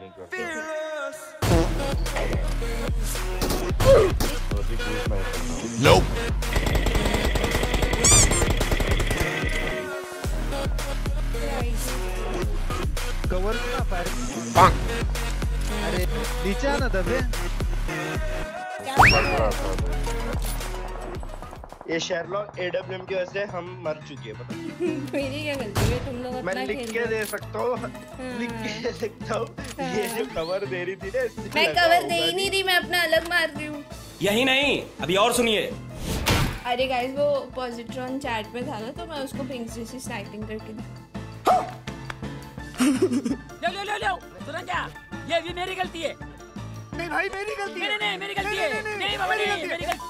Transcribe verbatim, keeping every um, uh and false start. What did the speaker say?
नहीं करता। Nope. Cover ना फायर। अरे नीचे आना दबे। ये शेरलॉक एडब्ल्यूएम की वजह से हम मर चुके हैं पता। मेरी क्या गलती है, तुम लोग अपना मैं लिख के दे सकता हूँ, लिख के दे सकता हूँ। ये जो कवर दे रही थी ना, मैं कवर दे ही नहीं रही, मैं अपना अलग मार रही हूँ। यही नहीं, अभी और सुनिए। अरे गाइस वो पॉजिट्रॉन चैट में था ना, तो मैं उसको पिंक जैसी स्नाइपिंग करके दी। ले ले ले ले तुरंत जा, ये भी मेरी गलती है। नहीं भाई मेरी गलती है। नहीं नहीं मेरी गलती है। नहीं बाबा नहीं मेरी गलती।